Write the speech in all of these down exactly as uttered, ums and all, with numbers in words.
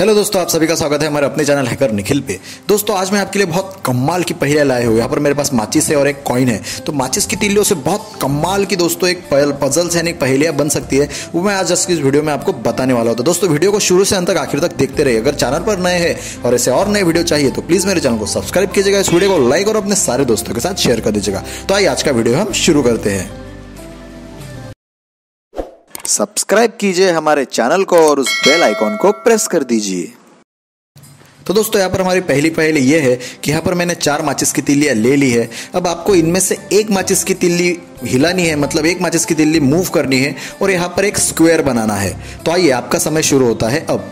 Hello दोस्तों, आप सभी का स्वागत है हमारे अपने चैनल हैकर निखिल पे। दोस्तों आज मैं आपके लिए बहुत कमाल की पहेलियां लाए हूँ। यहाँ पर मेरे पास माचिस है और एक कॉइन है। तो माचिस की तीलियों से बहुत कमाल की दोस्तों एक पजल्स यानी पहेलियां बन सकती है, वो मैं आज इस वीडियो में आपको बताने वाला हूँ। तो दोस्तों वीडियो को शुरू से अंत तक आखिर तक देखते रहिए। अगर चैनल पर नए हैं और ऐसे और नए वीडियो चाहिए तो प्लीज मेरे चैनल को सब्सक्राइब कीजिएगा, इस वीडियो को लाइक और अपने सारे दोस्तों के साथ शेयर कर दीजिएगा। तो आइए आज का वीडियो हम शुरू करते हैं। सब्सक्राइब कीजिए हमारे चैनल को और उस बेल आइकॉन को प्रेस कर दीजिए। तो दोस्तों यहाँ पर हमारी पहली पहेली ये है कि यहाँ पर मैंने चार माचिस की तिल्लियाँ ले ली है। अब आपको इनमें से एक माचिस की तिल्ली हिलानी है, मतलब एक माचिस की तिल्ली मूव करनी है और यहाँ पर एक स्क्वायर बनाना है। तो आइए आपका समय शुरू होता है अब।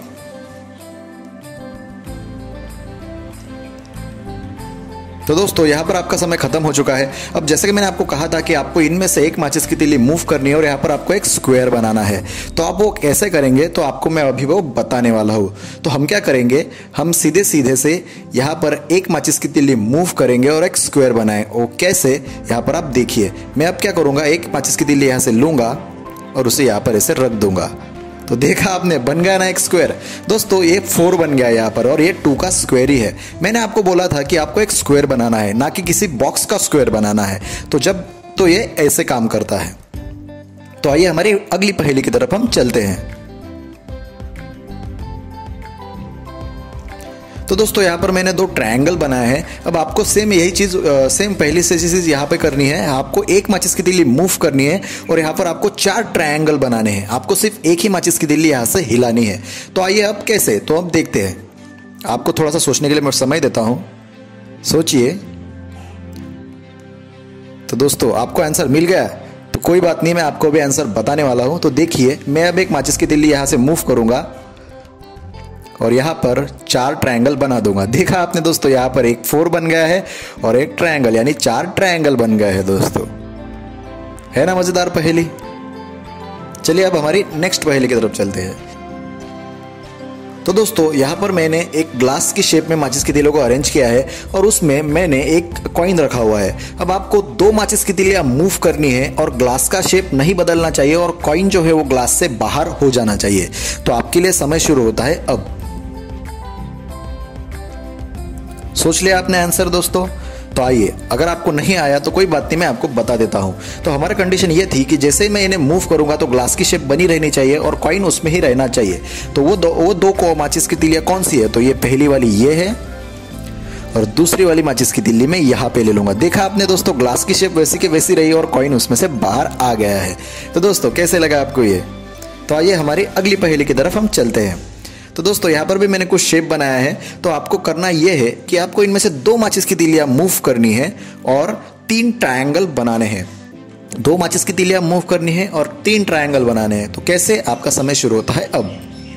तो दोस्तों यहाँ पर आपका समय खत्म हो चुका है। अब जैसे कि मैंने आपको कहा था कि आपको इनमें से एक माचिस की तिल्ली मूव करनी है और यहाँ पर आपको एक स्क्वायर बनाना है। तो आप वो कैसे करेंगे तो आपको मैं अभी वो बताने वाला हूँ। तो हम क्या करेंगे, हम सीधे सीधे से यहाँ पर एक माचिस की तिल्ली मूव करेंगे और एक स्क्वायर बनाएं। वो कैसे, यहाँ पर आप देखिए। मैं अब क्या करूँगा, एक माचिस की तिल्ली यहाँ से लूँगा और उसे यहाँ पर ऐसे रख दूंगा। तो देखा आपने, बन गया ना एक स्क्वायर। दोस्तों ये फोर बन गया यहाँ पर और ये टू का स्क्वायर ही है। मैंने आपको बोला था कि आपको एक स्क्वायर बनाना है, ना कि किसी बॉक्स का स्क्वायर बनाना है। तो जब तो ये ऐसे काम करता है। तो आइए हमारी अगली पहेली की तरफ हम चलते हैं। तो दोस्तों यहाँ पर मैंने दो ट्रायंगल बनाए हैं। अब आपको सेम यही चीज़ सेम पहली से चीज़ यहाँ पे करनी है। आपको एक माचिस की तिल्ली मूव करनी है और यहाँ पर आपको चार ट्रायंगल बनाने हैं। आपको सिर्फ एक ही माचिस की तिल्ली यहाँ से हिलानी है। तो आइए अब कैसे, तो अब देखते हैं। आपको थोड़ा सा सोचने के लिए मैं समय देता हूँ, सोचिए। तो दोस्तों आपको आंसर मिल गया, तो कोई बात नहीं, मैं आपको भी आंसर बताने वाला हूँ। तो देखिए, मैं अब एक माचिस की तिल्ली यहाँ से मूव करूँगा और यहाँ पर चार ट्रायंगल बना दूंगा। देखा आपने दोस्तों, यहाँ पर एक फोर बन गया है और एक ट्रायंगल, यानी चार ट्रायंगल बन गए हैं दोस्तों। है ना मजेदार पहेली। चलिए अब हमारी नेक्स्ट पहेली की तरफ चलते हैं। तो दोस्तों यहाँ पर मैंने एक ग्लास की शेप में माचिस की तिल्लियों को अरेंज किया है और उसमें मैंने एक कॉइन रखा हुआ है। अब आपको दो माचिस की तिल्लियां मूव करनी है और ग्लास का शेप नहीं बदलना चाहिए और कॉइन जो है वो ग्लास से बाहर हो जाना चाहिए। तो आपके लिए समय शुरू होता है अब। सोच लिया आपने आंसर दोस्तों। तो आइए, अगर आपको नहीं आया तो कोई बात नहीं, मैं आपको बता देता हूं। तो हमारा कंडीशन ये थी कि जैसे मैं इन्हें मूव करूंगा तो ग्लास की शेप बनी रहनी चाहिए और कॉइन उसमें ही रहना चाहिए। तो वो दो वो दो को माचिस की तिल्लियां कौन सी है, तो ये पहली वाली ये है और दूसरी वाली माचिस की तिल्ली मैं यहाँ पे ले लूंगा। देखा आपने दोस्तों, ग्लास की शेप वैसी की वैसी रही और कॉइन उसमें से बाहर आ गया है। तो दोस्तों कैसे लगा आपको ये। तो आइए हमारी अगली पहेली की तरफ हम चलते हैं। तो दोस्तों यहाँ पर भी मैंने कुछ शेप बनाया है। तो आपको करना यह है कि आपको इनमें से दो माचिस की तिल्लियां मूव करनी है और तीन ट्रायंगल बनाने हैं। दो माचिस की तिल्लियां मूव करनी है और तीन ट्रायंगल बनाने हैं। तो कैसे, आपका समय शुरू होता है अब।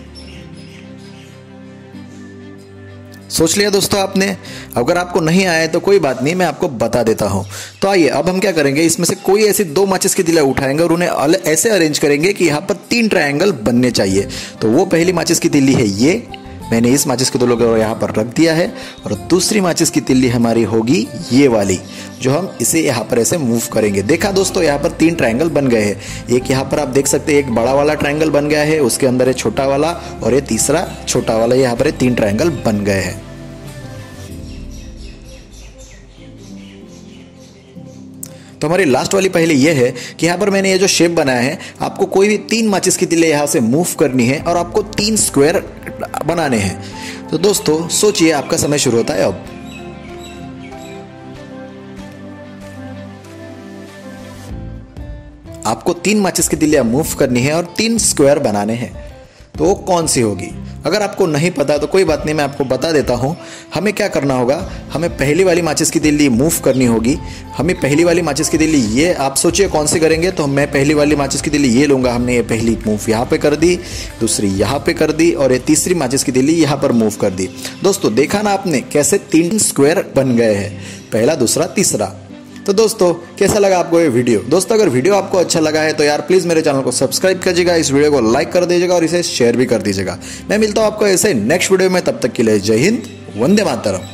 सोच लिया दोस्तों आपने। अगर आपको नहीं आया तो कोई बात नहीं, मैं आपको बता देता हूं। तो आइए अब हम क्या करेंगे, इसमें से कोई ऐसी दो माचिस की तिल्लियां उठाएंगे और उन्हें ऐसे अरेंज करेंगे कि यहां पर तीन ट्रायंगल बनने चाहिए। तो वो पहली माचिस की तिल्ली है ये, मैंने इस माचिस की तिल्ली को यहाँ पर रख दिया है और दूसरी माचिस की तिल्ली हमारी होगी ये वाली, जो हम इसे यहाँ पर ऐसे मूव करेंगे। देखा दोस्तों, यहाँ पर तीन ट्रायंगल बन गए हैं। एक यहाँ पर आप देख सकते हैं, एक बड़ा वाला ट्रायंगल बन गया है, उसके अंदर है छोटा वाला और ये तीसरा छोटा वाला, यहाँ पर तीन ट्रायंगल बन गए हैं। तो हमारी लास्ट वाली पहेली ये है कि यहाँ पर मैंने ये जो शेप बनाया है, आपको कोई भी तीन माचिस की तिल्ली यहाँ से मूव करनी है और आपको तीन स्क्वायर बनाने हैं। तो दोस्तों सोचिए, आपका समय शुरू होता है अब। आपको तीन माचिस की तिल्लियां मूव करनी है और तीन स्क्वायर बनाने हैं। तो वो कौन सी होगी। अगर आपको नहीं पता तो कोई बात नहीं, मैं आपको बता देता हूं। हमें क्या करना होगा, हमें पहली वाली माचिस की तिल्ली मूव करनी होगी। हमें पहली वाली माचिस की तिल्ली ये, आप सोचिए कौन सी करेंगे। तो मैं पहली वाली माचिस की तिल्ली ये लूँगा। हमने ये पहली मूव यहाँ पे कर दी, दूसरी यहाँ पे कर दी और ये तीसरी माचिस की तिल्ली यहाँ पर मूव कर दी। दोस्तों देखा ना आपने कैसे तीन स्क्वायर बन गए हैं, पहला दूसरा तीसरा। तो दोस्तों कैसा लगा आपको ये वीडियो। दोस्तों अगर वीडियो आपको अच्छा लगा है तो यार प्लीज़ मेरे चैनल को सब्सक्राइब कीजिएगा, इस वीडियो को लाइक कर दीजिएगा और इसे शेयर भी कर दीजिएगा। मैं मिलता हूँ आपको ऐसे नेक्स्ट वीडियो में, तब तक के लिए जय हिंद, वंदे मातरम।